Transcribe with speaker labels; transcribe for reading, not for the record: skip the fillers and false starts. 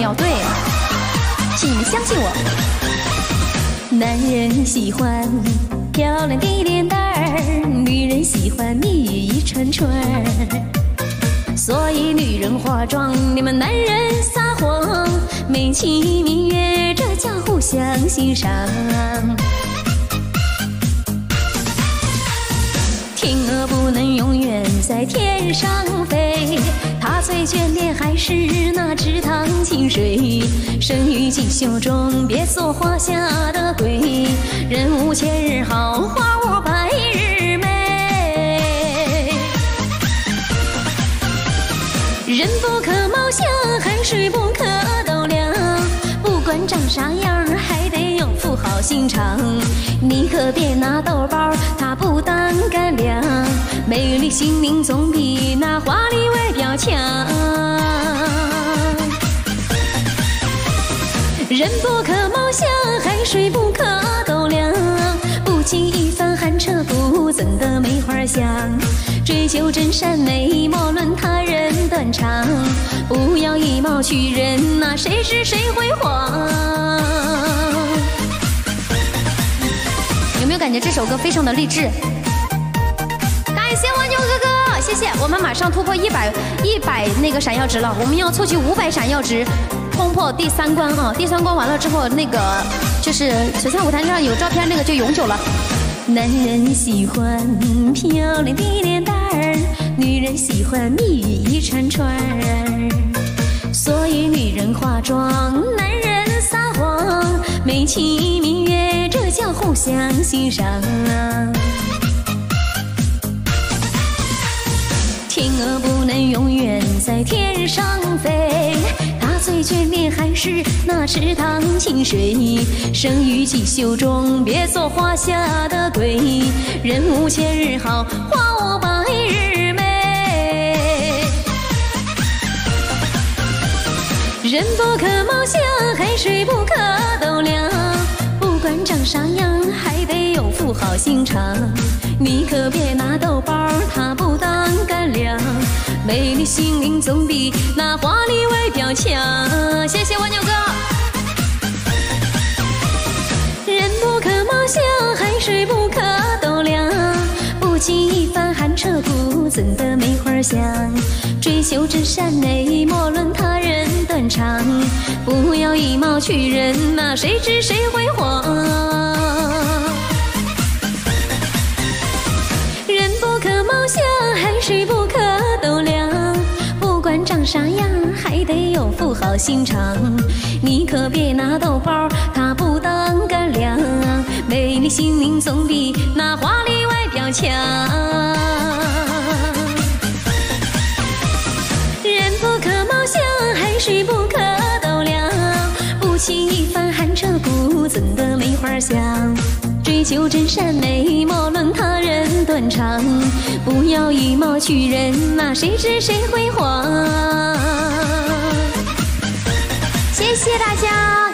Speaker 1: 要，对，请你们相信我。男人喜欢漂亮的脸蛋儿，女人喜欢蜜语一串串儿。所以女人化妆，你们男人撒谎，美其名曰这叫互相欣赏。天鹅不能永远在天上飞，它最眷恋还是那池塘清水。生于锦绣中，别做华夏的鬼。人无千日好，花无百日美。人不可貌相，海水不可斗量。不管长啥样，还得有副好心肠。你可别拿豆包，它不当干粮。美丽心灵总比那华丽外表强。人不可貌相，海水不可斗量。不经一番寒彻骨，怎得梅花香？追求真善美，莫论他人断肠。不要以貌取人，那谁是谁辉煌？有没有感觉这首歌非常的励志？感谢蜗牛哥哥，谢谢！我们马上突破100那个闪耀值了，我们要凑齐500闪耀值，冲破第3关啊！第3关完了之后，那个就是璀璨舞台上有照片那个就永久了。男人喜欢漂亮的脸蛋儿，女人喜欢蜜语一串串儿。所以女人化妆，男人撒谎，美其名曰这叫互相欣赏。天鹅不能永远在天上飞，它最眷恋还是那池塘清水。生于锦绣中，别做华夏的鬼。人无千日好，花无百日美。人不可貌相，海水不可斗量。不管长啥样，还得有副好心肠。你可别拿豆包，它不当干粮。美丽心灵总比那华丽外表强。谢谢蜗牛哥。人不可貌相，海水不可斗量。不经一番寒彻骨，怎得梅花香？追求真善美，莫论他人断肠。不要以貌取人，那谁知谁辉煌？人不可貌相，海水不可斗量。不管长啥样，还得有副好心肠。你可别拿豆包，它不当干粮。美丽心灵总比那华丽外表强。人不可貌相，海水不可斗量。不经一番寒彻骨，怎得梅花香？追求真善美，莫论他人断肠。不要以貌取人，那谁知谁辉煌？谢谢大家。